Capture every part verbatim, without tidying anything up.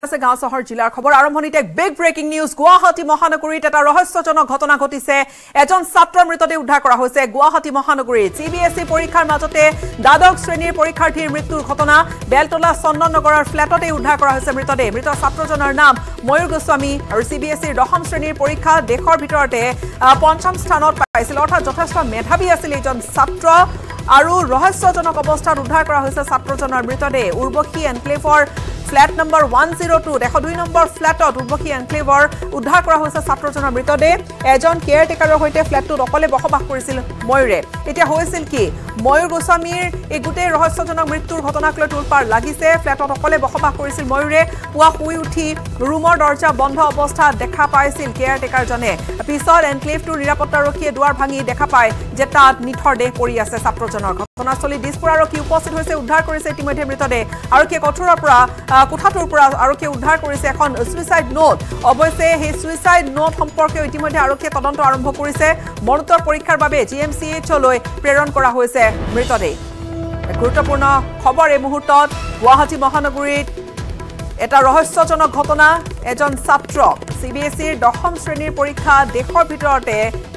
গাঁও চহৰ জিলাৰ খবৰ আৰম্ভণিতে বিগ ব্ৰেকিং নিউজ গুৱাহাটী মহানগৰীত এটা ৰহস যজনক ঘটনা ঘটিছে এজন ছাত্ৰৰ মৃতদেহ উদ্ধাৰ কৰা হৈছে গুৱাহাটী মহানগৰীত চিবিএসই পৰীক্ষাৰ মাজতে দ্বাদশ শ্ৰেণীৰ পৰীক্ষাৰ্থীৰ মৃত্যুৰ ঘটনা বেলতলা চন্দননগৰৰ ফ্ল্যাটতে উদ্ধাৰ কৰা হৈছে মৃতদেহ মৃত ছাত্ৰজনৰ নাম ময়ূৰ গোস্বামী আৰু চিবিএসইৰ দশম শ্ৰেণীৰ পৰীক্ষা দেশৰ ভিতৰতে পঞ্চম স্থানত পাইছিল অৰ্থাৎ যথেষ্ট মেধাৱী আছিল এজন ছাত্ৰ আৰু ৰহস্যজনক অৱস্থাত উদ্ধাৰ কৰা হৈছে ছাত্ৰজনৰ মৃতদেহ উৰ্বশী এনক্লেভৰ flat number one oh two এশ দুই নম্বৰ ফ্ল্যাটত উৰ্বশী এনক্লেভৰ উদ্ধাৰ কৰা হৈছে ছাত্ৰজনৰ মৃতদেহ এজন কেয়াৰটেকাৰৰ হৈতে ফ্ল্যাটটোত অকলে বসবাস কৰিছিল ময়ূৰে এতিয়া হৈছিল কি ময়ূৰ গোস্বামীৰ এই গোটেই ৰহস্যজনক মৃত্যুৰ ঘটনাক লৈ তোলপাৰ লাগিছে ফ্ল্যাটত অকলে বসবাস কৰিছিল ময়ূৰে পুৱা শুই উঠি ৰুমৰ দৰ্জা বন্ধ অৱস্থাত দেখা পাইছিল কেয়াৰটেকাৰজনে পিছত এনক্লেভটোৰ নিৰাপত্তাৰক্ষীয়ে দুৱাৰ ভাঙি দেখা পায় যে তাত নিথৰ দেহ পৰি আছে ছাত্ৰজনৰ ঘটনাস্থলী দিছপুৰ আৰক্ষী উপস্থিত হৈছে উদ্ধাৰ কৰিছে ইতিমধ্যে মৃতদেহ আৰক্ষীয়ে কঠোৰৰ পৰা কোঠাটোৰ পৰা আৰক্ষীয়ে উদ্ধাৰ কৰিছে এখন সুইসাইড নোট অৱশ্যে সেই সুইসাইড নোট সম্পৰ্কে ইতিমধ্যে আৰক্ষীয়ে তদন্ত আৰম্ভ কৰিছে মৰণোত্তৰ পৰীক্ষাৰ বাবে জিএমচিএইচলৈ প্ৰেৰণ কৰা হৈছে মৃতদেহ গুৰুত্বপূৰ্ণ খবৰ এই মুহূৰ্তত গুৱাহাটী মহানগৰীত এটা ৰহস্যজনক ঘটনা এজন ছাত্ৰ চিবিএসইৰ দশম শ্ৰেণীৰ পৰীক্ষা দেশৰ ভিতৰতে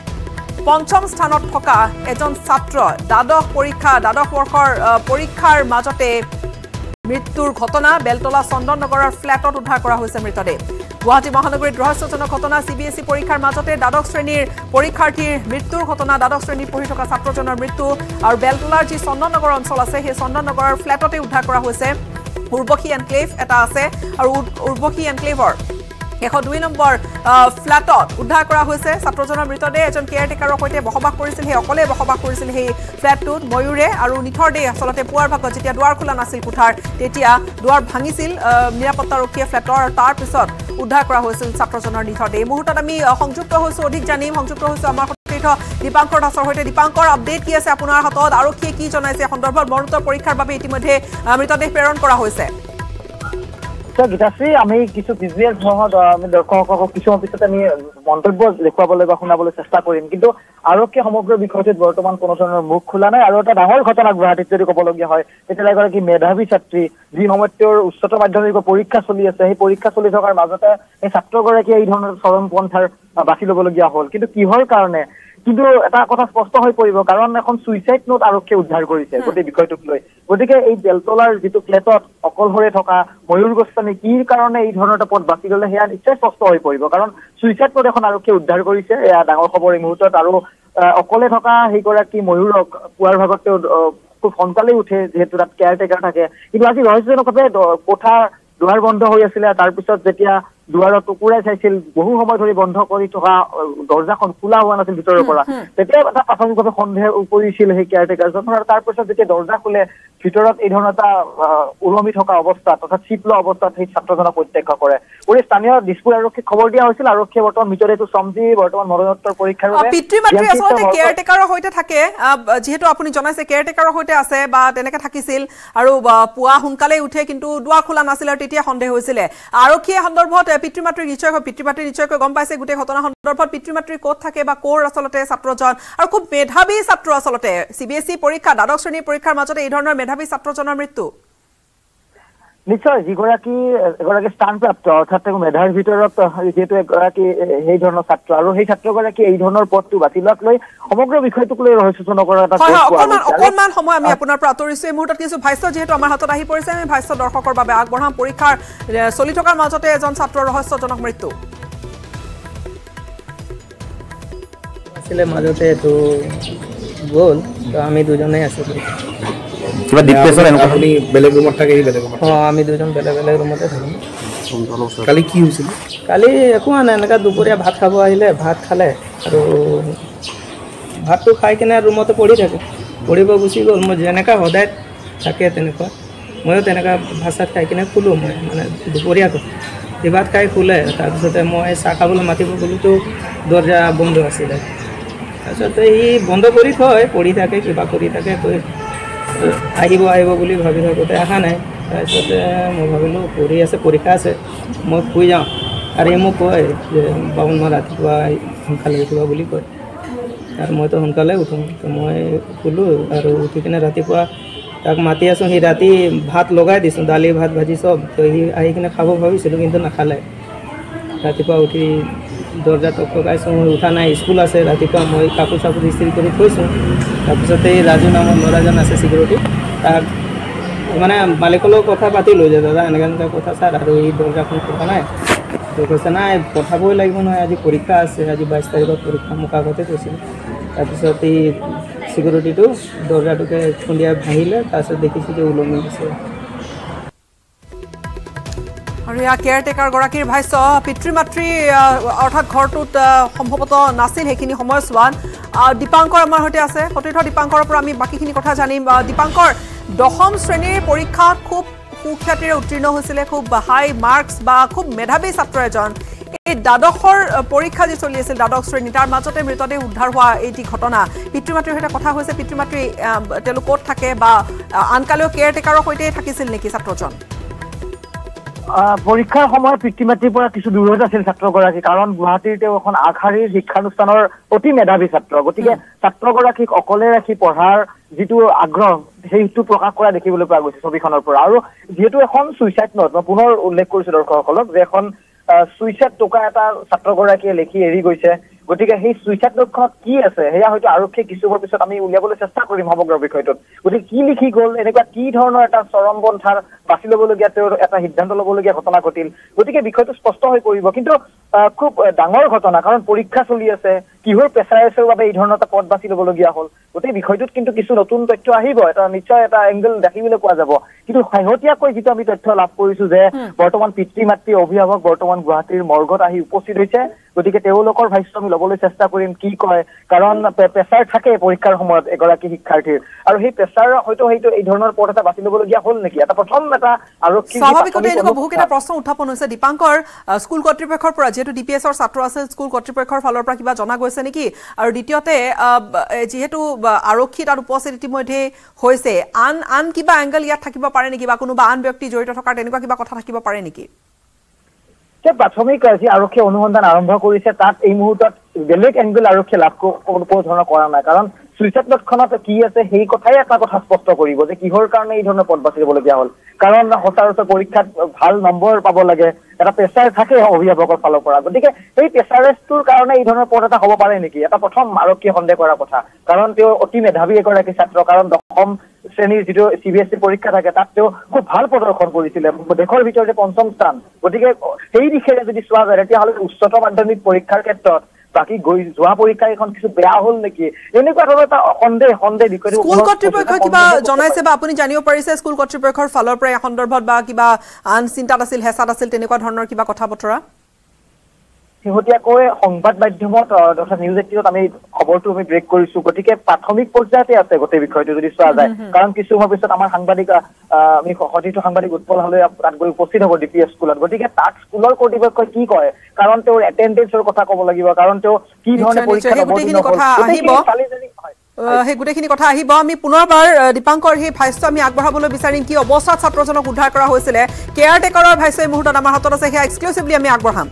পঞ্চম স্থানত থকা এজন ছাত্ৰ দ্বাদশ পৰীক্ষা দ্বাদশ বৰ্ষৰ পৰীক্ষাৰ মাজতে মৃত্যুৰ ঘটনা বেলতলা চন্দননগৰৰ ফ্ল্যাটত উদ্ধাৰ কৰা হৈছে মৃতদেহ গুৱাহাটী মহানগৰীত ৰহস্যজনক ঘটনা চিবিএসই পৰীক্ষাৰ মাজতে দ্বাদশ শ্ৰেণীৰ পৰীক্ষাৰ্থীৰ মৃত্যুৰ ঘটনা দ্বাদশ শ্ৰেণীত পঢ়ি থকা ছাত্ৰজনৰ মৃত্যু আৰু বেলতলাৰ যি চন্দননগৰ অঞ্চল আছে সেই চন্দননগৰৰ ফ্ল্যাটতে উদ্ধাৰ কৰা হৈছে উৰ্বশী এনক্লেভ এটা আছে আৰু উৰ্বশী এনক্লেভৰ এশ দুই নম্বৰ ফ্ল্যাটত উদ্ধাৰ কৰা হৈছে ছাত্ৰজনৰ মৃতদেহ এজন কেয়াৰটেকাৰৰ সৈতে বসবাস কৰিছিল সেই অকলে বসবাস কৰিছিল সেই ফ্ল্যাটটোত ময়ূৰে আৰু নিথৰ দেহ আচলতে পুৱাৰ ভাগত যেতিয়া দুৱাৰ খোলা নাছিল কোঠাৰ তেতিয়া দুৱাৰ ভাঙিছিল নিৰাপত্তাৰক্ষীয়ে ফ্ল্যাটৰ তাৰ পিছত উদ্ধাৰ কৰা হৈছিল ছাত্ৰজনৰ নিথৰ দেহ এই মুহূৰ্তত আমি সংযুক্ত হৈছো অধিক জানিম সংযুক্ত হৈছো আমাৰ সতীৰ্থ দীপাংকৰ দাসৰ সৈতে দীপাংকৰ আপডেট কি আছে আপোনাৰ হাতত আৰক্ষীয়ে কি জনাইছে সন্দৰ্ভত মৰণোত্তৰ পৰীক্ষাৰ বাবে ইতিমধ্যে মৃতদেহ প্ৰেৰণ কৰা হৈছে গীতাশ্ৰী আমি কিছু ভিজুৱেল সহত আমি দৰ্শকক কিছুমান পিছত আমি মন্তব্য দেখুৱাবলৈ বা শুনাবলৈ চেষ্টা কৰিম কিন্তু আৰক্ষীয়ে সমগ্ৰ বিষয়টোত বৰ্তমান কোনো ধৰণৰ মুখ খোলা নাই আৰু এটা ডাঙৰ ঘটনা গুৱাহাটীত যদি ক'বলগীয়া হয় তেতিয়া এগৰাকী মেধাৱী ছাত্ৰী যি সময়ত তেওঁৰ উচ্চতৰ মাধ্যমিকৰ পৰীক্ষা চলি আছে সেই পৰীক্ষা চলি থকাৰ মাজতে এই ছাত্ৰগৰাকীয়ে এই ধৰণৰ চৰম পন্থাৰ বাছি ল'বলগীয়া হ'ল কিন্তু কিহৰ কাৰণে কিন্তু এটা কথা স্পষ্ট হৈ পৰিব কাৰণ এখন সুইসাইড নোট আৰক্ষীয়ে উদ্ধাৰ কৰিছে গোটেই বিষয়টোক লৈ গতিকে এই বেলতলাৰ যিটো ফ্লেটত অকলশৰে থকা ময়ূৰ গোস্বামী কি কাৰণে এই ধৰণৰ এটা পথ বাছি ল'লে সেয়া নিশ্চয় স্পষ্ট হৈ পৰিব কাৰণ সুইসাইড নোট এখন আৰক্ষীয়ে উদ্ধাৰ কৰিছে এয়া ডাঙৰ খবৰ এই মুহূৰ্তত আৰু অকলে থকা সেইগৰাকী ময়ূৰক পুৱাৰ ভাগত তেওঁ খুব সোনকালে উঠে যিহেতু তাত কেয়াৰটেকাৰ থাকে কিন্তু আজি ৰহস্যজনকভাৱে কোঠা দুৱাৰ বন্ধ হৈ আছিলে তাৰপিছত যেতিয়া দুৱাৰত টুকুৰাই চাইছিল বহু সময় ধৰি বন্ধ কৰি থকা দৰ্জাখন খোলা হোৱা নাছিল ভিতৰৰ পৰা তেতিয়া এটা প্ৰাথমিকভাৱে সন্দেহ উপৰিছিল সেই কেয়াৰটেকাৰজন আৰু তাৰপিছত যেতিয়া দৰ্জা খোলে ভিতৰত এই ধৰণৰ এটা ওলমি থকা অৱস্থাত অৰ্থাৎ চিপ লোৱা অৱস্থাত সেই ছাত্ৰজনক প্ৰত্যক্ষ কৰে কৰি স্থানীয় দিছপুৰ আৰক্ষীক খবৰ দিয়া হৈছিল আৰক্ষীয়ে বৰ্তমান মৃতদেহটো চমজি বৰ্তমান মৰণোত্তৰ পৰীক্ষাৰ বাবে পিতৃ মাতৃ আচলতে কেয়াৰটেকাৰৰ সৈতে থাকে যিহেতু আপুনি জনাইছে কেয়াৰটেকাৰৰ সৈতে আছে বা তেনেকে থাকিছিল আৰু পুৱা সোনকালে উঠে কিন্তু দুৱাৰ খোলা নাছিল আৰু তেতিয়া সন্দেহ হৈছিল আৰক্ষীয়ে সন্দৰ্ভত পিতৃ মাতৃ নিশ্চয় পিতৃ মাতৃ নিশ্চয়কৈ গম পাইছে গোটেই ঘটনা সন্দৰ্ভত পিতৃ মাতৃ ক'ত থাকে বা ক'ৰ আচলতে ছাত্ৰজন আৰু খুব মেধাৱী ছাত্ৰ আচলতে চিবিএসই পৰীক্ষা দ্বাদশ শ্ৰেণীৰ পৰীক্ষাৰ মাজতে এই ধৰণৰ মেধাৱী ছাত্ৰজনৰ মৃত্যু নিশ্চয় যিগৰাকী এগৰাকী স্থানপ্ৰাপ্ত অৰ্থাৎ তেওঁ মেধাৰ ভিতৰত যিহেতু এগৰাকী সেই ধৰণৰ ছাত্ৰ আৰু সেই ছাত্ৰগৰাকী এই ধৰণৰ পথটো বাছি লোৱাক লৈ সমগ্ৰ বিষয়টোক লৈ ৰহস্যজনক এটা অকণমান সময় আমি আপোনাৰ পৰা আঁতৰিছো এই মুহূৰ্তত কিছু ভাষ্য যিহেতু আমাৰ হাতত আহি পৰিছে আমি ভাষ্য দৰ্শকৰ বাবে আগবঢ়াম পৰীক্ষাৰ চলি থকাৰ মাজতে এজন ছাত্ৰৰ ৰহস্যজনক মৃত্যু আছিলে মাজতে এইটো গ'ল তো আমি দুজনে আছিলোঁ কিবা ডিপ্ৰেছন এনেকুৱা আপুনি বেলেগ ৰুমত থাকে এই বেলেগ ৰুমত অঁ আমি দুজন বেলেগ বেলেগ ৰুমতে থাকোঁ কালি কি হৈছিল কালি একো হোৱা নাই এনেকুৱা দুপৰীয়া ভাত খাব আহিলে ভাত খালে আৰু ভাতটো খাই কিনে ৰুমতে পৰি থাকে পঢ়িব গুচি গ'ল মই যেনেকুৱা সদায় থাকে তেনেকুৱা ময়ো তেনেকুৱা ভাত চাত খাই কিনে শুলোঁ মই মানে দুপৰীয়াটো এই ভাত খাই শুলে তাৰপিছতে মই চাহ খাবলৈ মাতিব গ'লোতো দৰ্জা বন্ধ আছিলে তাৰপিছতে সি বন্ধ কৰি থয় পঢ়ি থাকে কিবা কৰি থাকে কৈ আহিব আহিব বুলি ভাবি থাকোঁতে অহা নাই তাৰপিছতে মই ভাবিলোঁ পঢ়ি আছে পৰীক্ষা আছে মই শুই যাওঁ আৰু এই মোক কয় যে বাবুন মই ৰাতিপুৱা সোনকালে উঠিবা বুলি কয় আৰু মইতো সোনকালে উঠোঁ তো মই শুলোঁ আৰু উঠি কিনে ৰাতিপুৱা তাক মাতি আছোঁ সি ৰাতি ভাত লগাই দিছোঁ দালি ভাত ভাজি চব তো সি আহি কিনে খাব ভাবিছিলোঁ কিন্তু নাখালে ৰাতিপুৱা উঠি দৰ্জা টক টকাইছোঁ মই উঠা নাই স্কুল আছে ৰাতিপুৱা মই কাপোৰ চাপোৰ ইস্ত্ৰি কৰি থৈছোঁ তাৰপিছতে এই ৰাজু নামৰ ল'ৰাজন আছে চিকিউৰিটি তাক মানে মালিকৰ লগত কথা পাতিলোঁ যে দাদা এনেকৈ এনেকুৱা কথা ছাৰ আৰু এই দৰ্জাখন খোলা নাই তো কৈছে নাই পঠাবই লাগিব নহয় আজি পৰীক্ষা আছে আজি বাইছ তাৰিখত পৰীক্ষা মোক আগতে কৈছিল তাৰপিছত এই চিকিউৰিটিটো দৰ্জাটোকে খুন্দিয়াই ভাঙিলে তাৰপিছত দেখিছোঁ যে ওলমি দিছে আৰু ইয়া কেয়াৰটেকাৰ গৰাকীৰ ভাষ্য পিতৃ মাতৃ অৰ্থাৎ ঘৰটোত সম্ভৱতঃ নাছিল সেইখিনি সময়ছোৱাত দীপাংকৰ আমাৰ সৈতে আছে সতীৰ্থ দীপাংকৰৰ পৰা আমি বাকীখিনি কথা জানিম দীপাংকৰ দশম শ্ৰেণীৰ পৰীক্ষাত খুব সুখ্যাতিৰে উত্তীৰ্ণ হৈছিলে খুব হাই মাৰ্কছ বা খুব মেধাৱী ছাত্ৰ এজন এই দ্বাদশৰ পৰীক্ষা যি চলি আছিল দ্বাদশ শ্ৰেণী তাৰ মাজতে মৃতদেহ উদ্ধাৰ হোৱা এইটি ঘটনা পিতৃ মাতৃৰ সৈতে কথা হৈছে পিতৃ মাতৃ তেওঁলোক ক'ত থাকে বা আনকালেও কেয়াৰটেকাৰৰ সৈতে থাকিছিল নেকি ছাত্ৰজন পৰীক্ষাৰ সময়ত পিতৃ মাতৃৰ পৰা কিছু দূৰত আছিল ছাত্ৰগৰাকী কাৰণ গুৱাহাটীৰ তেওঁ এখন আগশাৰীৰ শিক্ষানুষ্ঠানৰ অতি মেধাৱী ছাত্ৰ গতিকে ছাত্ৰগৰাকীক অকলে ৰাখি পঢ়াৰ যিটো আগ্ৰহ সেইটো প্ৰকাশ কৰা দেখিবলৈ পোৱা গৈছে ছবিখনৰ পৰা আৰু যিহেতু এখন ছুইচাইড নোট মই পুনৰ উল্লেখ কৰিছোঁ দৰ্শকসকলক যে এখন ছুইচাইড টোকা এটা ছাত্ৰগৰাকীয়ে লিখি এৰি গৈছে গতিকে সেই ছুইচাইড নোটখনত কি আছে সেয়া হয়তো আৰক্ষীয়ে কিছু সময়ৰ পিছত আমি উলিয়াবলৈ চেষ্টা কৰিম সমগ্ৰ বিষয়টোত গতিকে কি লিখি গ'ল এনেকুৱা কি ধৰণৰ এটা চৰম পন্থাৰ বাছি ল'বলগীয়া তেওঁৰ এটা সিদ্ধান্ত ল'বলগীয়া ঘটনা ঘটিল গতিকে বিষয়টো স্পষ্ট হৈ পৰিব কিন্তু খুব ডাঙৰ ঘটনা কাৰণ পৰীক্ষা চলি আছে কিহৰ প্ৰেছাৰাইজৰ বাবে এই ধৰণৰ এটা পথ বাছি ল'বলগীয়া হ'ল গতিকে বিষয়টোত কিন্তু কিছু নতুন তথ্য আহিব এটা নিশ্চয় এটা এংগল দেখিবলৈ পোৱা যাব কিন্তু শেহতীয়াকৈ যিটো আমি তথ্য লাভ কৰিছোঁ যে বৰ্তমান পিতৃ মাতৃ অভিভাৱক বৰ্তমান গুৱাহাটীৰ মৰ্গত আহি উপস্থিত হৈছে গতিকে তেওঁলোকৰ ভাষ্য আমি ল'বলৈ চেষ্টা কৰিম কি কয় কাৰণ প্ৰেছাৰ থাকে পৰীক্ষাৰ সময়ত এগৰাকী শিক্ষাৰ্থীৰ আৰু সেই প্ৰেছাৰ হয়তো সেইটো এই ধৰণৰ পথ এটা বাছি ল'বলগীয়া হ'ল নেকি এটা প্ৰথম এটা আৰক্ষী স্বাভাৱিকতে এনেকুৱা বহুকেইটা প্ৰশ্ন উত্থাপন হৈছে দীপাংকৰ স্কুল কৰ্তৃপক্ষৰ পৰা যিহেতু ডি পি এছৰ ছাত্ৰ আছে স্কুল কৰ্তৃপক্ষৰ ফালৰ পৰা কিবা জনা গৈছে নেকি আৰু দ্বিতীয়তে যিহেতু আৰক্ষী তাত উপস্থিত ইতিমধ্যে হৈছে আন আন কিবা এংগল ইয়াত থাকিব পাৰে নেকি বা কোনোবা আন ব্যক্তি জড়িত থকাৰ তেনেকুৱা কিবা কথা থাকিব পাৰে নেকি প্ৰাথমিক যি আৰক্ষীয়ে অনুসন্ধান আৰম্ভ কৰিছে তাত এই মুহূৰ্তত বেলেগ এংগল আৰক্ষীয়ে লাভ কোনো ধৰণৰ কৰা নাই কাৰণ ছুইচাইড নোটখনত কি আছে সেই কথাই এটা কথা স্পষ্ট কৰিব যে কিহৰ কাৰণে এই ধৰণৰ পথ বাছি ল'বলগীয়া হ'ল কাৰণ সচৰাচৰ পৰীক্ষাত ভাল নম্বৰ পাব লাগে এটা প্ৰেছাৰ থাকে অভিভাৱকৰ ফালৰ পৰা গতিকে সেই প্ৰেছাৰেজটোৰ কাৰণে এই ধৰণৰ পথ এটা হ'ব পাৰে নেকি এটা প্ৰথম আৰক্ষীয়ে সন্দেহ কৰা কথা কাৰণ তেওঁ অতি মেধাৱী এগৰাকী ছাত্ৰ কাৰণ দশম শ্ৰেণীৰ যিটো চি বি এছ ই পৰীক্ষা থাকে তাত তেওঁ খুব ভাল প্ৰদৰ্শন কৰিছিলে দেশৰ ভিতৰতে পঞ্চম স্থান গতিকে সেই দিশেৰে যদি চোৱা যায় তেতিয়াহ'লে উচ্চতৰ মাধ্যমিক পৰীক্ষাৰ ক্ষেত্ৰত বাকি গৈ যোৱা পৰীক্ষা এখন কিছু বেয়া হ'ল নেকি এনেকুৱা ধৰণৰ এটা সন্দেহ সন্দেহ বিষয় স্কুল কৰ্তৃপক্ষ কিবা জনাইছে বা আপুনি জানিব পাৰিছে স্কুল কৰ্তৃপক্ষৰ ফালৰ পৰা এই সন্দৰ্ভত বা কিবা আন চিন্তাত আছিল হেঁচাত আছিল তেনেকুৱা ধৰণৰ কিবা কথা বতৰা শেহতীয়াকৈ সংবাদ মাধ্যমত অৰ্থাৎ নিউজ এইটিনত আমি খবৰটো আমি ব্ৰেক কৰিছোঁ গতিকে প্ৰাথমিক পৰ্যায়তে আছে গোটেই বিষয়টো যদি চোৱা যায় কাৰণ কিছু সময়ৰ পিছত আমাৰ সাংবাদিক আমি সতীৰ্থ সাংবাদিক উৎপল হ'লে তাত গৈ উপস্থিত হ'ব ডি পি এছ স্কুলত গতিকে তাত স্কুলৰ কৰ্তৃপক্ষই কি কয় কাৰণ তেওঁৰ এটেণ্ডেঞ্চৰ কথা ক'ব লাগিব কাৰণ তেওঁ কি ধৰণে পৰীক্ষা সেই গোটেইখিনি কথা আহিব আমি পুনৰবাৰ দীপাংকৰ সেই ভাষ্য আমি আগবঢ়াবলৈ বিচাৰিম কি অৱস্থাত ছাত্ৰজনক উদ্ধাৰ কৰা হৈছিলে কেয়াৰটেকাৰৰ ভাষ্য এই মুহূৰ্তত আমাৰ হাতত আছে সেয়া এক্সক্লুচিভলি আমি আগবঢ়াম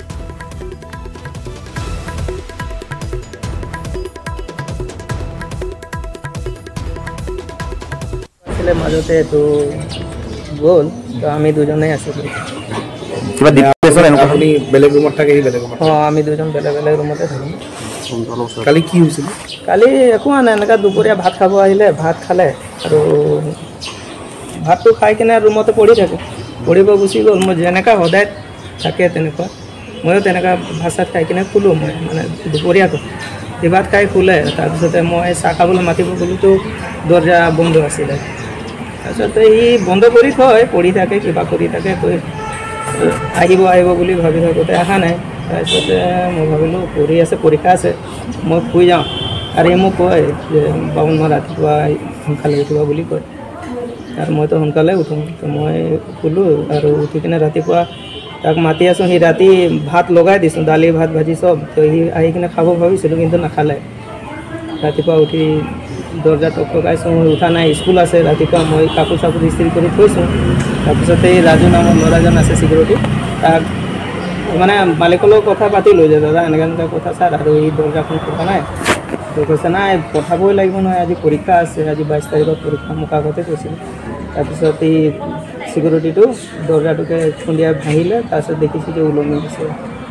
মাজতে তো গ'ল তো আমি দুজনেই আছিলোঁ কিবা ডিপ্ৰেছন এনেকুৱা আপুনি বেলেগ ৰুমত থাকে সি বেলেগ ৰুমত অঁ আমি দুজন বেলেগ বেলেগ ৰুমতে থাকিম কালি কি হৈছিল কালি একো হোৱা নাই এনেকুৱা দুপৰীয়া ভাত খাব আহিলে ভাত খালে আৰু ভাতটো খাই কিনে ৰুমতে পঢ়ি থাকে পঢ়িব গুচি গ'ল মই যেনেকুৱা সদায় থাকে তেনেকুৱা ময়ো তেনেকুৱা ভাত চাত খাই কিনে শুলোঁ মই মানে দুপৰীয়াটো সি ভাত খাই শুলে তাৰপিছতে মই চাহ খাবলৈ মাতিব গ'লোতো দৰ্জা বন্ধ আছিলে তাৰপিছতে সি বন্ধ কৰি থয় পঢ়ি থাকে কিবা কৰি থাকে কৈ আহিব আহিব বুলি ভাবি থাকোঁতে অহা নাই তাৰপিছতে মই ভাবিলোঁ পঢ়ি আছে পৰীক্ষা আছে মই শুই যাওঁ আৰু সি মোক কয় যে বাবুন মই ৰাতিপুৱা সোনকালে উঠিবা বুলি কয় আৰু মইতো সোনকালে উঠোঁ তো মই শুলোঁ আৰু উঠি কিনে ৰাতিপুৱা তাক মাতি আছোঁ সি ৰাতি ভাত লগাই দিছোঁ দালি ভাত ভাজি চব তো সি আহি কিনে খাব ভাবিছিলোঁ কিন্তু নাখালে ৰাতিপুৱা উঠি দৰ্জা টক টকাইছোঁ মই উঠা নাই স্কুল আছে ৰাতিপুৱা মই কাপোৰ চাপোৰ ইস্ত্ৰি কৰি থৈছোঁ তাৰপিছতে এই ৰাজু নামৰ ল'ৰাজন আছে চিকিউৰিটি তাক মানে মালিকৰ লগত কথা পাতিলোঁ যে দাদা এনেকৈ এনেকুৱা কথা ছাৰ আৰু এই দৰ্জাখন খোলা নাই তো কৈছে নাই পঠাবই লাগিব নহয় আজি পৰীক্ষা আছে আজি বাইছ তাৰিখত পৰীক্ষা মোক আগতে কৈছিল তাৰপিছত এই সিকিউৰিটিটো দৰজাটোকে খুন্দিয়াই ভাঙিলে তাৰপিছত দেখিছোঁ যে ওলমি আছে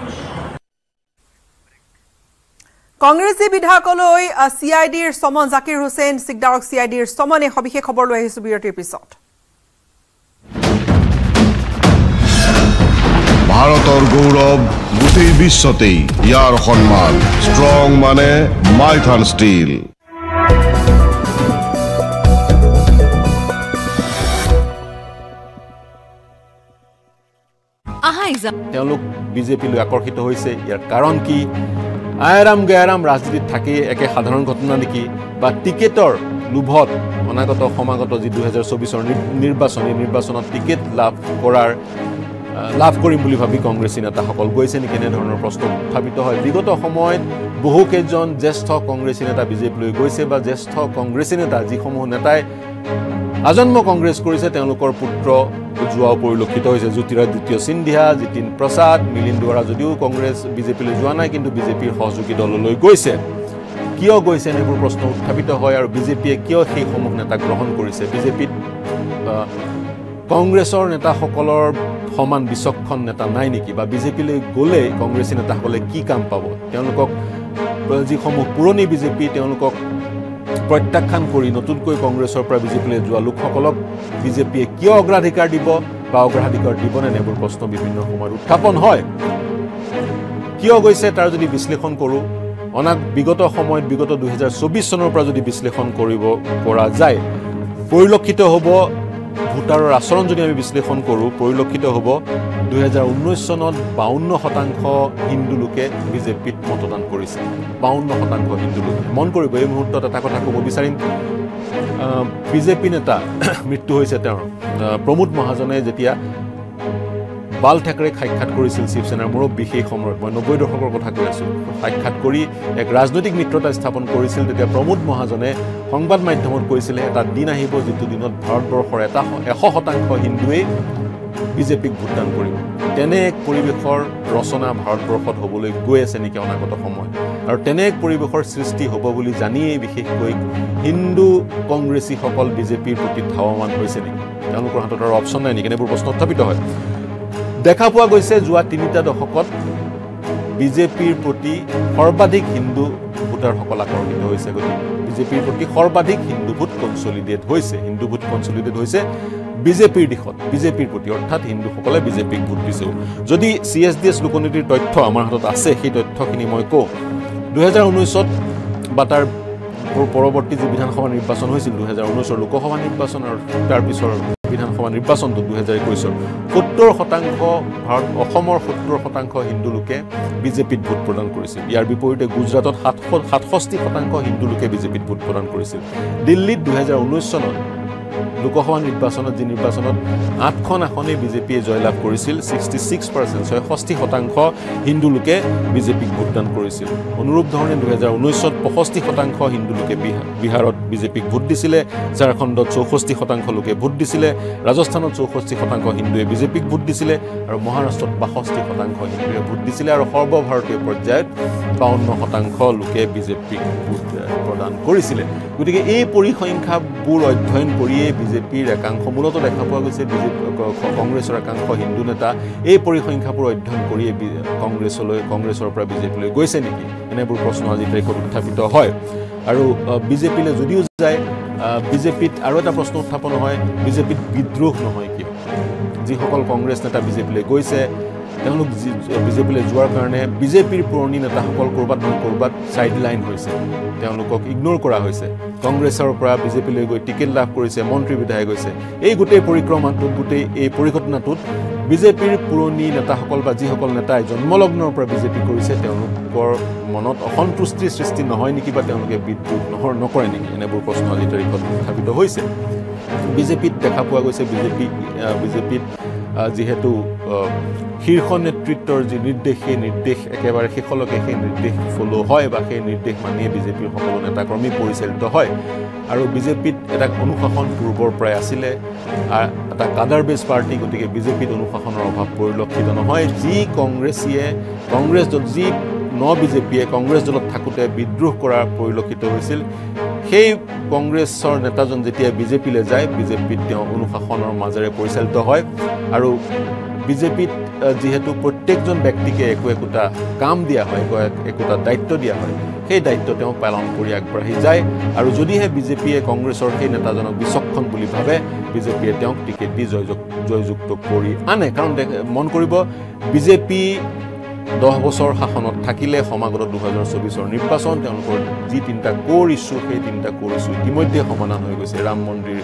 কংগ্ৰেছী বিধায়কলৈ চিআইডিৰ সমন জাকিৰ হুছেইন সিকদাৰক চিআইডিৰ সমনে সবিশেষ খবৰ লৈ আহিছো বিৰতিৰ পিছত ভাৰতৰ গৌৰৱ গোটেই বিশ্বতেই ইয়াৰ সন্মান ষ্ট্ৰং মানে মাইথান ষ্টীল তেওঁলোক বিজেপিলৈ আকৰ্ষিত হৈছে ইয়াৰ কাৰণ কি আয়ৰাম গয়াৰাম ৰাজনীতিত থাকে একে সাধাৰণ ঘটনা নেকি বা টিকেটৰ লোভত অনাগত সমাগত যি দুহেজাৰ চৌবিছৰ নিৰ্বাচনী নিৰ্বাচনত টিকেট লাভ কৰাৰ লাভ কৰিম বুলি ভাবি কংগ্ৰেছী নেতাসকল গৈছে নেকি এনেধৰণৰ প্ৰশ্ন উত্থাপিত হয় বিগত সময়ত বহু কেইজন জ্যেষ্ঠ কংগ্ৰেছী নেতা বিজেপিলৈ গৈছে বা জ্যেষ্ঠ কংগ্ৰেছী নেতা যিসমূহ নেতাই আজন্ম কংগ্ৰেছ কৰিছে তেওঁলোকৰ পুত্ৰ যোৱা পৰিলক্ষিত হৈছে জ্যোতিৰাজ দ্বিতীয় সিন্ধিয়া জিতিন প্ৰসাদ মিলিন্দ দুৱাৰা যদিও কংগ্ৰেছ বিজেপিলৈ যোৱা নাই কিন্তু বিজেপিৰ সহযোগী দললৈ গৈছে কিয় গৈছে এনেবোৰ প্ৰশ্ন উত্থাপিত হয় আৰু বিজেপিয়ে কিয় সেই সমূহ নেতা গ্ৰহণ কৰিছে বিজেপিত কংগ্ৰেছৰ নেতাসকলৰ সমান বিচক্ষণ নেতা নাই নেকি বা বিজেপিলৈ গ'লে কংগ্ৰেছী নেতাসকলে কি কাম পাব তেওঁলোকক যিসমূহ পুৰণি বিজেপি তেওঁলোকক প্ৰত্যাখ্যান কৰি নতুনকৈ কংগ্ৰেছৰ পৰা বিজেপিলৈ যোৱা লোকসকলক বিজেপিয়ে কিয় অগ্ৰাধিকাৰ দিব বা অগ্ৰাধিকাৰ দিব নে এনেবোৰ প্ৰশ্ন বিভিন্ন সময়ত উত্থাপন হয় কিয় গৈছে তাৰ যদি বিশ্লেষণ কৰোঁ অনাক বিগত সময়ত বিগত দুহেজাৰ চৌবিছ চনৰ পৰা যদি বিশ্লেষণ কৰিব পৰা যায় পৰিলক্ষিত হ'ব ভোটাৰৰ আচৰণ যদি আমি বিশ্লেষণ কৰোঁ পৰিলক্ষিত হ'ব দুহেজাৰ ঊনৈছ চনত বাৱন্ন শতাংশ হিন্দু লোকে বিজেপিত মতদান কৰিছে বাৱন্ন শতাংশ হিন্দু লোকে মন কৰিব এই মুহূৰ্তত এটা কথা ক'ব বিচাৰিম বিজেপি নেতা মৃত্যু হৈছে তেওঁৰ প্ৰমোদ মহাজনে যেতিয়া বাল ঠাকৰেক সাক্ষাৎ কৰিছিল শিৱসেনাৰ মুৰব্বী সেই সময়ত মই নব্বৈ দশকৰ কথা কৈ আছোঁ সাক্ষাৎ কৰি এক ৰাজনৈতিক মিত্ৰতা স্থাপন কৰিছিল তেতিয়া প্ৰমোদ মহাজনে সংবাদ মাধ্যমত কৈছিলে এটা দিন আহিব যিটো দিনত ভাৰতবৰ্ষৰ এটা এশ শতাংশ হিন্দুৱে বিজেপিক ভোটদান কৰিব তেনে এক পৰিৱেশৰ ৰচনা ভাৰতবৰ্ষত হ'বলৈ গৈ আছে নেকি অনাগত সময়ত আৰু তেনে এক পৰিৱেশৰ সৃষ্টি হ'ব বুলি জানিয়েই বিশেষকৈ হিন্দু কংগ্ৰেছীসকল বিজেপিৰ প্ৰতি ধাৱমান হৈছে নেকি তেওঁলোকৰ হাতত আৰু অপশ্যন নাই নেকি এনেবোৰ প্ৰশ্ন উত্থাপিত হয় দেখা পোৱা গৈছে যোৱা তিনিটা দশকত বিজেপিৰ প্ৰতি সৰ্বাধিক হিন্দু ভোটাৰসকল আকৰ্ষিত হৈছে গতিকে বিজেপিৰ প্ৰতি সৰ্বাধিক হিন্দু ভোট কনচলিডেট হৈছে হিন্দু ভোট কনচলিডেট হৈছে বিজেপিৰ দিশত বিজেপিৰ প্ৰতি অৰ্থাৎ হিন্দুসকলে বিজেপিক ভোট দিছেও যদি চি এছ ডি এছ লোকনীতিৰ তথ্য আমাৰ হাতত আছে সেই তথ্যখিনি মই কওঁ দুহেজাৰ ঊনৈছত বা তাৰ পৰৱৰ্তী যি বিধানসভা নিৰ্বাচন হৈছিল দুহেজাৰ ঊনৈছৰ লোকসভা নিৰ্বাচন আৰু তাৰ পিছৰ বিধানসভা নিৰ্বাচনটো দুহেজাৰ একৈছৰ সত্তৰ শতাংশ ভাৰত অসমৰ সত্তৰ শতাংশ হিন্দু লোকে বিজেপিত ভোট প্ৰদান কৰিছিল ইয়াৰ বিপৰীতে গুজৰাটত সাতষষ্ঠি শতাংশ হিন্দু লোকে বিজেপিত ভোট প্ৰদান কৰিছিল দিল্লীত দুহেজাৰ ঊনৈছ চনত লোকসভা নিৰ্বাচনত যি নিৰ্বাচনত আঠখন আসনে বিজেপিয়ে জয়লাভ কৰিছিল ছিক্সটি ছিক্স পাৰ্চেণ্ট ছয়ষষ্ঠি শতাংশ হিন্দু লোকে বিজেপিক ভোটদান কৰিছিল অনুৰূপ ধৰণে দুহেজাৰ ঊনৈছত পঁয়ষষ্ঠি শতাংশ হিন্দু লোকে বিহাৰত বিজেপিক ভোট দিছিলে ঝাৰখণ্ডত চৌষষ্ঠি শতাংশ লোকে ভোট দিছিলে ৰাজস্থানত চৌষষ্ঠি শতাংশ হিন্দুৱে বিজেপিক ভোট দিছিলে আৰু মহাৰাষ্ট্ৰত বাষষ্ঠি শতাংশ হিন্দুৱে ভোট দিছিলে আৰু সৰ্বভাৰতীয় পৰ্যায়ত বাৱন্ন শতাংশ লোকে বিজেপিক ভোট প্ৰদান কৰিছিলে গতিকে এই পৰিসংখ্যাবোৰ অধ্যয়ন কৰিয়ে বিজেপিৰ একাংশ মূলত দেখা পোৱা গৈছে বিজেপি কংগ্ৰেছৰ একাংশ হিন্দু নেতা এই পৰিসংখ্যাবোৰ অধ্যয়ন কৰিয়ে কংগ্ৰেছলৈ কংগ্ৰেছৰ পৰা বিজেপিলৈ গৈছে নেকি এনেবোৰ প্ৰশ্ন আজি তাৰিখত উত্থাপিত হয় আৰু বিজেপিলৈ যদিও যায় বিজেপিত আৰু এটা প্ৰশ্ন উত্থাপন হয় বিজেপিত বিদ্ৰোহ নহয় কিয় যিসকল কংগ্ৰেছ নেতা বিজেপিলৈ গৈছে তেওঁলোক বিজেপিলৈ যোৱাৰ কাৰণে বিজেপিৰ পুৰণি নেতাসকল ক'ৰবাত নহয় ক'ৰবাত চাইড লাইন হৈছে তেওঁলোকক ইগন'ৰ কৰা হৈছে কংগ্ৰেছৰ পৰা বিজেপিলৈ গৈ টিকেট লাভ কৰিছে মন্ত্ৰী বিধায়ক হৈছে এই গোটেই পৰিক্ৰমাটোত গোটেই এই পৰিঘটনাটোত বিজেপিৰ পুৰণি নেতাসকল বা যিসকল নেতাই জন্মলগ্নৰ পৰা বিজেপি কৰিছে তেওঁলোকৰ মনত অসন্তুষ্টিৰ সৃষ্টি নহয় নেকি বা তেওঁলোকে বিদ্ৰোহ নহয় নকৰে নেকি এনেবোৰ প্ৰশ্ন আজি তাৰিখত উত্থাপিত হৈছে বিজেপিত দেখা পোৱা গৈছে বিজেপি বিজেপিত যিহেতু শীৰ্ষ নেতৃত্বৰ যি নিৰ্দেশ সেই নিৰ্দেশ একেবাৰে শেষলৈকে সেই নিৰ্দেশ ফ'ল' হয় বা সেই নিৰ্দেশ মানিয়ে বিজেপিৰ সকলো নেতাকৰ্মী পৰিচালিত হয় আৰু বিজেপিত এটা অনুশাসন পূৰ্বৰ পৰাই আছিলে এটা কাডাৰ বেছ পাৰ্টি গতিকে বিজেপিত অনুশাসনৰ অভাৱ পৰিলক্ষিত নহয় যি কংগ্ৰেছীয়ে কংগ্ৰেছ যি ন বিজেপিয়ে কংগ্ৰেছ দলত থাকোঁতে বিদ্ৰোহ কৰাৰ পৰিলক্ষিত হৈছিল সেই কংগ্ৰেছৰ নেতাজন যেতিয়া বিজেপিলৈ যায় বিজেপিত তেওঁ অনুশাসনৰ মাজেৰে পৰিচালিত হয় আৰু বিজেপিত যেহেতু প্ৰত্যেকজন ব্যক্তিকে একো একোটা কাম দিয়া হয় একোটা দায়িত্ব দিয়া হয় সেই দায়িত্ব তেওঁ পালন কৰি আগবাঢ়ি যায় আৰু যদিহে বিজেপিয়ে কংগ্ৰেছৰ সেই নেতাজনক বিচক্ষণ বুলি ভাবে বিজেপিয়ে তেওঁক টিকেট দি জয়যুক্ত কৰি আনে কাৰণ মন কৰিব বিজেপি দহ বছৰ শাসনত থাকিলে সমাগত দুহেজাৰ চৌবিছৰ নিৰ্বাচন তেওঁলোকৰ যি তিনিটা কোৰ ইছ্যু সেই তিনিটা কোৰ ইছ্যু ইতিমধ্যে সমাধান হৈ গৈছে ৰাম মন্দিৰ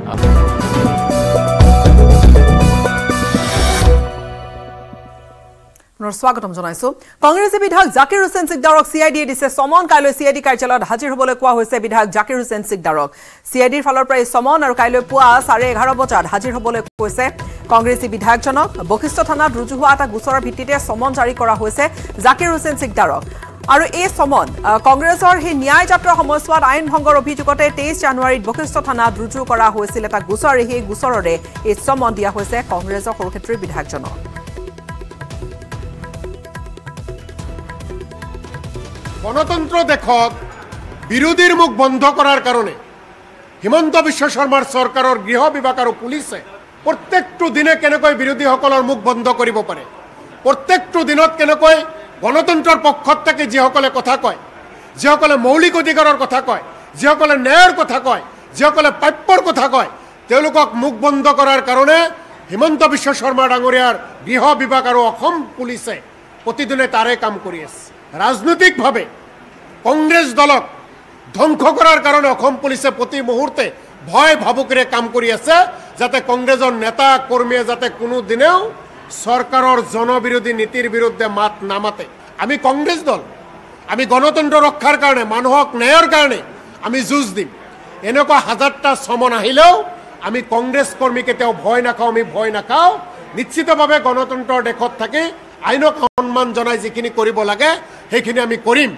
স্বাগতম জনাইছো কংগ্ৰেছী বিধায়ক জাকিৰ হুছেইন সিকদাৰক চিআইডিয়ে দিছে সমন কাইলৈ চিআইডি কাৰ্যালয়ত হাজিৰ হ'বলৈ কোৱা হৈছে বিধায়ক জাকিৰ হুছেইন সিকদাৰক চিআইডিৰ ফালৰ পৰা সমন আৰু কাইলৈ পুৱা চাৰে এঘাৰ বজাত হাজিৰ হ'বলৈ কৈছে কংগ্ৰেছী বিধায়কজনক বশিষ্ঠ থানাত ৰুজু হোৱা এটা গোচৰৰ ভিত্তিতে সমন জাৰি কৰা হৈছে জাকিৰ হুছেইন সিকদাৰক আৰু এই সমন কংগ্ৰেছৰ সেই ন্যায় যাত্ৰা সময়ছোৱাত আইন ভংগৰ অভিযোগতে তেইছ জানুৱাৰীত বশিষ্ঠ থানাত ৰুজু কৰা হৈছিল এটা গোচৰ সেই গোচৰৰে এই সমন দিয়া হৈছে কংগ্ৰেছৰ সৰুক্ষেত্ৰীৰ বিধায়কজনক গণতন্ত্ৰ দেশত বিৰোধীৰ মুখ বন্ধ কৰাৰ কাৰণে হিমন্ত বিশ্ব শৰ্মাৰ চৰকাৰৰ গৃহ বিভাগ আৰু পুলিচে প্ৰত্যেকটো দিনে কেনেকৈ বিৰোধীসকলৰ মুখ বন্ধ কৰিব পাৰে প্ৰত্যেকটো দিনত কেনেকৈ গণতন্ত্ৰৰ পক্ষত থাকি যিসকলে কথা কয় যিসকলে মৌলিক অধিকাৰৰ কথা কয় যিসকলে ন্যায়ৰ কথা কয় যিসকলে প্ৰাপ্যৰ কথা কয় তেওঁলোকক মুখ বন্ধ কৰাৰ কাৰণে হিমন্ত বিশ্ব শৰ্মা ডাঙৰীয়াৰ গৃহ বিভাগ আৰু অসম পুলিচে প্ৰতিদিনে তাৰে কাম কৰি আছে ৰাজনৈতিকভাৱে কংগ্ৰেছ দলক ধ্বংস কৰাৰ কাৰণে অসম পুলিচে প্ৰতি মুহূৰ্তে ভয় ভাবুকিৰে কাম কৰি আছে যাতে কংগ্ৰেছৰ নেতা কৰ্মীয়ে যাতে কোনো দিনেও চৰকাৰৰ জনবিৰোধী নীতিৰ বিৰুদ্ধে মাত নামাতে আমি কংগ্ৰেছ দল আমি গণতন্ত্ৰ ৰক্ষাৰ কাৰণে মানুহক ন্যায়ৰ কাৰণে আমি যুঁজ দিম এনেকুৱা হাজাৰটা সমন আহিলেও আমি কংগ্ৰেছ কৰ্মী কেতিয়াও ভয় নাখাওঁ আমি ভয় নাখাওঁ নিশ্চিতভাৱে গণতন্ত্ৰৰ দেশত থাকি আইনক সন্মান জনাই যিখিনি কৰিব লাগে সেইখিনি আমি কৰিম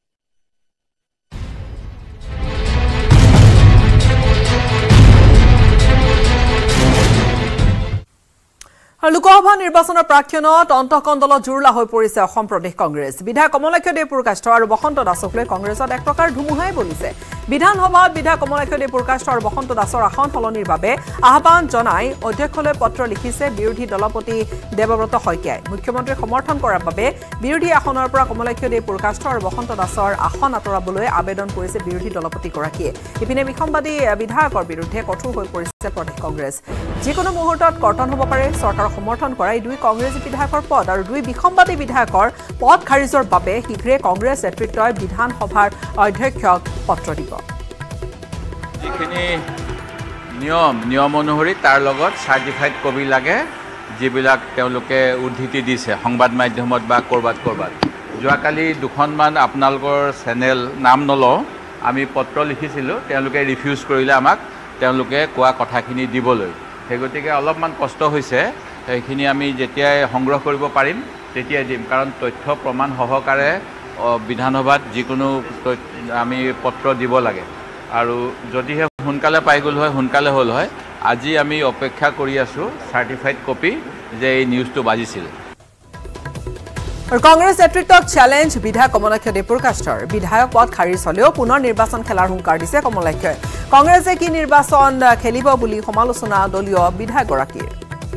লোকসভা নিৰ্বাচনৰ প্ৰাক্ষণত অন্তঃকণ্ডলত জোৰলা হৈ পৰিছে অসম প্ৰদেশ কংগ্ৰেছ বিধায়ক কমলাক্ষ দেৱপুৰকাষ্ঠ আৰু বসন্ত দাসক লৈ কংগ্ৰেছত এক প্ৰকাৰ ধুমুহাই বলিছে বিধানসভাত বিধায়ক কমলাক্ষ দেৱপুৰকাষ্ঠ আৰু বসন্ত দাসৰ আসন সলনিৰ বাবে আহ্বান জনাই অধ্যক্ষলৈ পত্ৰ লিখিছে বিৰোধী দলপতি দেৱব্ৰত শইকীয়াই মুখ্যমন্ত্ৰীক সমৰ্থন কৰাৰ বাবে বিৰোধী আসনৰ পৰা কমলাক্ষ দেৱপুৰকাষ্ঠ আৰু বসন্ত দাসৰ আসন আঁতৰাবলৈ আবেদন কৰিছে বিৰোধী দলপতিগৰাকীয়ে ইপিনে বিসম্বাদী বিধায়কৰ বিৰুদ্ধে কঠোৰ হৈ পৰিছে প্ৰদেশ কংগ্ৰেছ যিকোনো মুহূৰ্তত কৰ্তন হ'ব পাৰে চৰকাৰৰ সমৰ্থন কৰাই দুই কংগ্ৰেছী বিধায়কৰ পদ আৰু দুই বিসম্বাদী বিধায়কৰ পদ খাৰিজৰ বাবে শীঘ্ৰে কংগ্ৰেছ নেতৃত্বই বিধানসভাৰ অধ্যক্ষক পত্ৰ দিব যিখিনি নিয়ম নিয়ম অনুসৰি তাৰ লগত চাৰ্টিফাইড কপি লাগে যিবিলাক তেওঁলোকে উদ্ধৃতি দিছে সংবাদ মাধ্যমত বা ক'ৰবাত ক'ৰবাত যোৱাকালি দুখনমান আপোনালোকৰ চেনেল নাম নলওঁ আমি পত্ৰ লিখিছিলোঁ তেওঁলোকে ৰিফিউজ কৰিলে আমাক তেওঁলোকে কোৱা কথাখিনি দিবলৈ সেই গতিকে অলপমান কষ্ট হৈছে সেইখিনি আমি যেতিয়াই সংগ্ৰহ কৰিব পাৰিম তেতিয়াই দিম কাৰণ তথ্য প্ৰমাণ সহকাৰে বিধানসভাত যিকোনো আমি পত্ৰ দিব লাগে আৰু যদিহে সোনকালে পাই গ'ল হয় সোনকালে হ'ল হয় আজি আমি অপেক্ষা কৰি আছোঁ চাৰ্টিফাইড কপি যে এই নিউজটো বাজিছিল কংগ্ৰেছ নেতৃত্বক চ্যালেঞ্জ বিধায়ক কমলাক্ষ দেৱপুৰকাষ্ঠৰ বিধায়ক পদ খাৰিজ হলেও পুনৰ নিৰ্বাচন খেলাৰ হুংকাৰ দিছে কমলাক্ষই কংগ্ৰেছে কি নিৰ্বাচন খেলিব বুলি সমালোচনা দলীয় বিধায়কগৰাকীৰ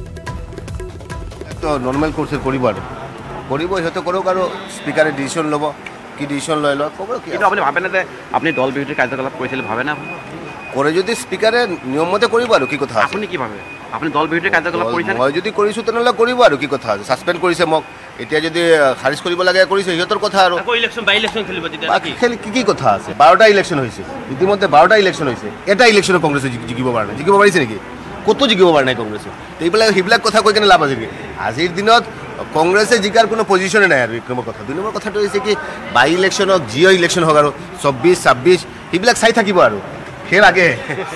তো নৰ্মেল কোৰ্ছে কৰিব আৰু কৰিব সিহঁতে কৰক আৰু স্পীকাৰে ডিচিশ্যন ল'ব কি ডিচিশ্যন লৈ লয় ক'ব কিন্তু আপুনি ভাবেনে যে আপুনি দল বিৰোধী কাৰ্যকলাপ কৰিছিল ভাবেনে কৰে যদি স্পীকাৰে নিয়মমতে কৰিব আৰু কি কথা আপুনি কি ভাবে আপুনি দল বিৰোধী কাৰ্যকলাপ কৰিছে মই যদি কৰিছোঁ তেনেহ'লে কৰিব আৰু কি কথা ছাছপেণ্ড কৰিছে মোক এতিয়া যদি খাৰিজ কৰিব লাগে কৰিছে সিহঁতৰ কথা আৰু ইলেকশ্যন বাই ইলেকশ্যন খেলিব তেতিয়া কি কি কথা আছে বাৰটা ইলেকশ্যন হৈছে ইতিমধ্যে বাৰটা ইলেকশ্যন হৈছে এটা ইলেকশ্যনত কংগ্ৰেছে জিকিব পৰা নাই জিকিব পাৰিছে নেকি ক'তো জিকিব পৰা নাই কংগ্ৰেছে এইবিলাক সেইবিলাক কথা কৈ কেনে লাভ আছে নেকি আজিৰ দিনত কংগ্ৰেছে জিকাৰ কোনো পজিশ্যনে নাই আৰু এক নম্বৰ কথা দুই নম্বৰ কথাটো হৈছে কি বাই ইলেকশ্যন হওক জিঅ' ইলেকশ্যন হওক আৰু চৌব্বিছ ছাব্বিছ সেইবিলাক চাই থাকিব আৰু সেই লাগে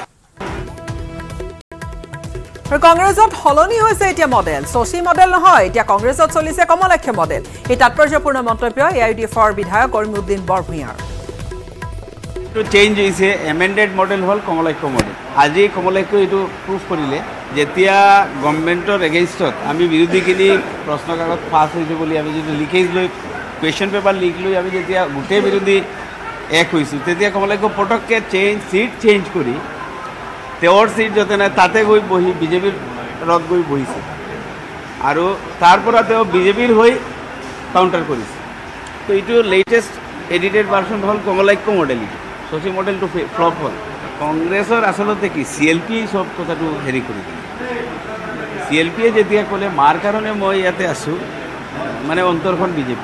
কংগ্ৰেছত সলনি হৈছে এতিয়া মডেল শশী মডেল নহয় এতিয়া কংগ্ৰেছত চলিছে কমলাক্ষ মডেল এই তাৎপৰ্যপূৰ্ণ মন্তব্য এ আই ডি এফৰ বিধায়ক কৰিমউদ্দিন বৰভূঞাৰ চেঞ্জ হৈছে এমেণ্ডেড মডেল হ'ল কমলাক্ষ মডেল আজি কমলাক্ষ এইটো প্ৰুফ কৰিলে যেতিয়া গভৰ্ণমেণ্টৰ এগেইনষ্টত আমি বিৰোধীখিনি প্ৰশ্ন কাকত পাছ হৈছে বুলি আমি যিটো লিকেজ লৈ কুৱেশ্যন পেপাৰ লিক লৈ আমি যেতিয়া গোটেই বিৰোধী এক হৈছোঁ তেতিয়া কমলাক্ষ পটককৈ চেঞ্জ চিট চেঞ্জ কৰি তেওঁৰ চিট য'তে নাই তাতে গৈ বহি বিজেপিৰ ৰত গৈ বহিছে আৰু তাৰ পৰা তেওঁ বিজেপিৰ হৈ কাউণ্টাৰ কৰিছে তো এইটো লেটেষ্ট এডিটেড ভাৰ্চন হ'ল কমলাক্ষ মডেল এইটো চচি মডেলটো ফ্লপ হ'ল কংগ্ৰেছৰ আচলতে কি চি এল পিয়ে চব কথাটো হেৰি কৰি দিলে চি এল পিয়ে যেতিয়া ক'লে মাৰ কাৰণে মই ইয়াতে আছোঁ মানে অন্তৰখন বিজেপি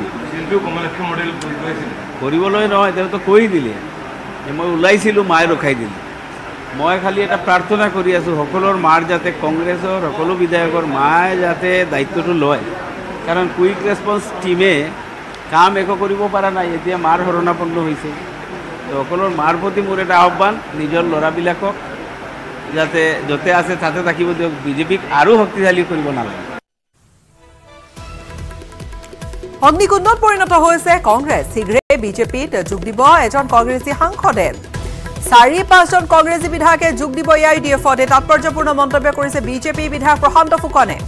কৰিবলৈ নহয় তেওঁতো কৈ দিলে মই ওলাইছিলোঁ মায়ে ৰখাই দিলে মই খালি এটা প্ৰাৰ্থনা কৰি আছোঁ সকলোৰ মাৰ যাতে কংগ্ৰেছৰ সকলো বিধায়কৰ মায়ে যাতে দায়িত্বটো লয় কাৰণ কুইক ৰেছপন্স টীমে কাম একো কৰিব পৰা নাই এতিয়া মাৰ শৰণাপন্ন হৈছে সকলোৰ মাৰ প্ৰতি মোৰ এটা আহ্বান নিজৰ ল'ৰাবিলাকক যাতে য'তে আছে তাতে থাকিব দিয়ক বিজেপিক আৰু শক্তিশালী কৰিব নালাগে অগ্নিকুণ্ডত পৰিণত হৈছে কংগ্ৰেছ শীঘ্ৰে বিজেপিত যোগ দিব এজন কংগ্ৰেছী সাংসদে চাৰি পাঁচজন কংগ্ৰেছী বিধায়কে যোগ দিব এ আই ডি এফত এই তাৎপৰ্যপূৰ্ণ মন্তব্য কৰিছে বিজেপি বিধায়ক প্ৰশান্ত ফুকনে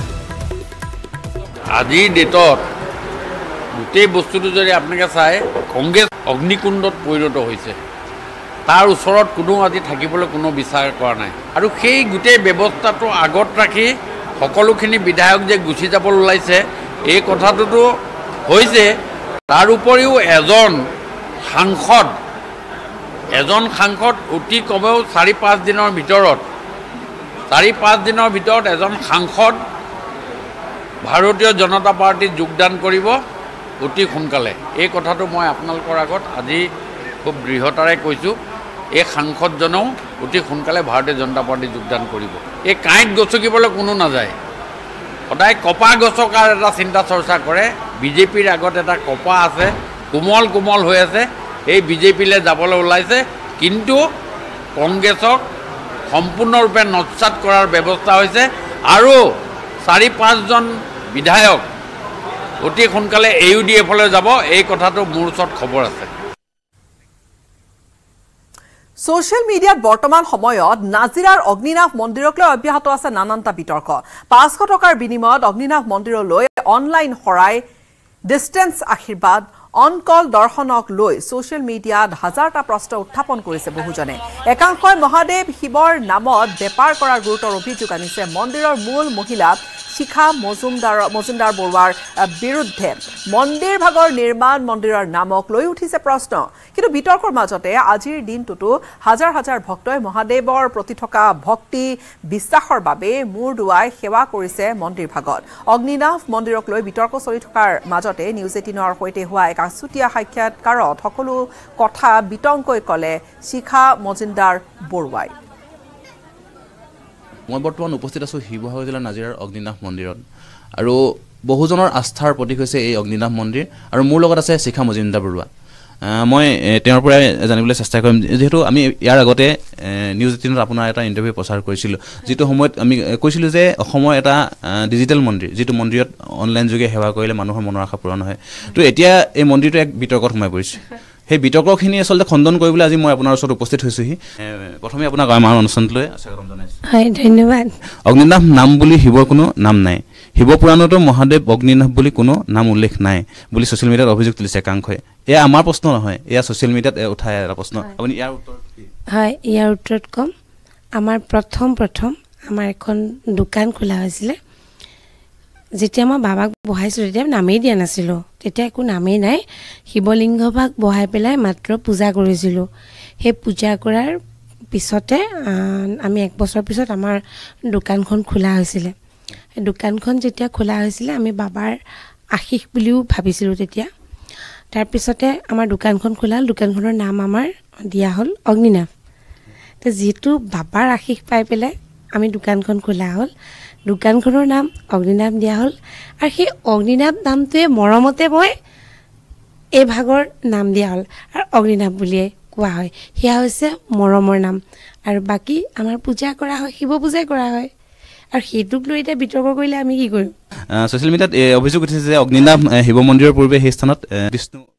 আজিৰ ডেটত গোটেই বস্তুটো যদি আপোনালোকে চাই কংগ্ৰেছ অগ্নিকুণ্ডত পৰিণত হৈছে তাৰ ওচৰত কোনো আজি থাকিবলৈ কোনো বিচাৰ কৰা নাই আৰু সেই গোটেই ব্যৱস্থাটো আগত ৰাখি সকলোখিনি বিধায়ক যে গুচি যাবলৈ ওলাইছে এই কথাটোতো হৈছে তাৰ উপৰিও এজন সাংসদ এজন সাংসদ অতি কমেও চাৰি পাঁচ দিনৰ ভিতৰত চাৰি পাঁচ দিনৰ ভিতৰত এজন সাংসদ ভাৰতীয় জনতা পাৰ্টিত যোগদান কৰিব অতি সোনকালে এই কথাটো মই আপোনালোকৰ আগত আজি খুব দৃঢ়তাৰে কৈছোঁ এই সাংসদজনেও অতি সোনকালে ভাৰতীয় জনতা পাৰ্টিত যোগদান কৰিব এই কাঁইট গছকিবলৈ কোনো নাযায় সদায় কপা গছকাৰ এটা চিন্তা চৰ্চা কৰে বিজেপিৰ আগত এটা কপা আছে কোমল কোমল হৈ আছে এই বিজেপিলৈ যাবলৈ ওলাইছে কিন্তু কংগ্ৰেছক সম্পূৰ্ণৰূপে নৎসাত কৰাৰ ব্যৱস্থা হৈছে আৰু চাৰি পাঁচজন বিধায়ক অতি সোনকালে এ ইউ ডি এফলৈ যাব এই কথাটো মোৰ ওচৰত খবৰ আছে সোশ্যাল মিডিয়াত বৰ্তমান সময়ত নাজিৰাৰ অগ্নিনাভ মন্দিৰক লৈ অব্যাহত আছে নানানটা বিতৰ্ক পাঁচশ টকাৰ বিনিময়ত অগ্নিনাভ মন্দিৰলৈ অনলাইন হৰাই ডিষ্টেন্স আশীৰ্বাদ অন কল দৰ্শনক লৈ সোশ্যাল মিডিয়াত হাজাৰটা প্ৰশ্ন উত্থাপন কৰিছে বহুজনে একাংশই মহাদেৱ শিৱৰ নামত বেপাৰ কৰাৰ গুৰুতৰ অভিযোগ আনিছে মন্দিৰৰ মূল মহিলা শিখা মজুমদাৰ মজুমদাৰ বৰুৱাৰ বিৰুদ্ধে মন্দিৰ ভাগৰ নিৰ্মাণ মন্দিৰৰ নামক লৈ উঠিছে প্ৰশ্ন কিন্তু বিতৰ্কৰ মাজতে আজিৰ দিনটোতো হাজাৰ হাজাৰ ভক্তই মহাদেৱৰ প্ৰতি থকা ভক্তি বিশ্বাসৰ বাবে মূৰ দুৱাই সেৱা কৰিছে মন্দিৰ ভাগত অগ্নিনাভ মন্দিৰক লৈ বিতৰ্ক চলি থকাৰ মাজতে নিউজ এইটিনৰ সৈতে হোৱা এক আছুতীয়া সাক্ষাৎকাৰত সকলো কথা বিতংকৈ ক'লে শিখা মজুমদাৰ বৰুৱাই মই বৰ্তমান উপস্থিত আছোঁ শিৱসাগৰ জিলাৰ নাজিৰাৰ অগ্নিনাভ মন্দিৰত আৰু বহুজনৰ আস্থাৰ প্ৰতীক হৈছে এই অগ্নিনাভ মন্দিৰ আৰু মোৰ লগত আছে শিখা মজুমদাৰ বৰুৱা মই তেওঁৰ পৰাই জানিবলৈ চেষ্টা কৰিম যেহেতু আমি ইয়াৰ আগতে নিউজ এইটিনত আপোনাৰ এটা ইণ্টাৰভিউ প্ৰচাৰ কৰিছিলোঁ যিটো সময়ত আমি কৈছিলোঁ যে অসমৰ এটা ডিজিটেল মন্দিৰ যিটো মন্দিৰত অনলাইন যোগে সেৱা কৰিলে মানুহৰ মনৰ আশা পূৰণ হয় তো এতিয়া এই মন্দিৰটো এক বিতৰ্কত সোমাই পৰিছে সেই বিতৰ্কখিনি আচলতে খণ্ডন কৰিবলৈ আজি মই আপোনাৰ ওচৰত উপস্থিত হৈছোহি প্ৰথমে আপোনাক আমাৰ অনুষ্ঠানটোলৈ স্বাগতম জনাইছোঁ হয় ধন্যবাদ অগ্নিনাভ নাম বুলি শিৱৰ কোনো নাম নাই শিৱ পুৰাণতো মহাদেৱ অগ্নিনাভ বুলি কোনো নাম উল্লেখ নাই বুলি ছ'চিয়েল মিডিয়াত অভিযোগ তুলিছে একাংশই এয়া আমাৰ প্ৰশ্ন নহয় এয়া ছ'চিয়েল মিডিয়াত উঠাই এটা প্ৰশ্ন আপুনি ইয়াৰ উত্তৰ হয় ইয়াৰ উত্তৰত ক'ম আমাৰ প্ৰথম প্ৰথম আমাৰ এখন দোকান খোলা হৈছিলে যেতিয়া মই বাবাক বহাইছিলোঁ তেতিয়া নামেই দিয়া নাছিলোঁ তেতিয়া একো নামেই নাই শিৱলিংগ ভাগ বহাই পেলাই মাত্ৰ পূজা কৰিছিলোঁ সেই পূজা কৰাৰ পিছতে আমি এক বছৰ পিছত আমাৰ দোকানখন খোলা হৈছিলে এই দোকানখন যেতিয়া খোলা হৈছিলে আমি বাবাৰ আশীষ বুলিও ভাবিছিলোঁ তেতিয়া তাৰপিছতে আমাৰ দোকানখন খোলা দোকানখনৰ নাম আমাৰ দিয়া হ'ল অগ্নিনাভ তো যিহেতু বাবাৰ আশীষ পাই পেলাই আমি দোকানখন খোলা হ'ল দোকানখনৰ নাম অগ্নিনাভ দিয়া হ'ল আৰু সেই অগ্নিনাভ নামটোৱে মৰমতে মই এই ভাগৰ নাম দিয়া হ'ল আৰু অগ্নিনাভ বুলিয়ে কোৱা হয় সেয়া হৈছে মৰমৰ নাম আৰু বাকী আমাৰ পূজা কৰা হয় শিৱ পূজাই কৰা হয় আৰু সেইটোক লৈ এতিয়া বিতৰ্ক কৰিলে আমি কি কৰিম ছ'চিয়েল মিডিয়াত অভিযোগ উঠিছে যে অগ্নিনাভ শিৱ মন্দিৰৰ পূৰ্বে সেই স্থানত বিষ্ণু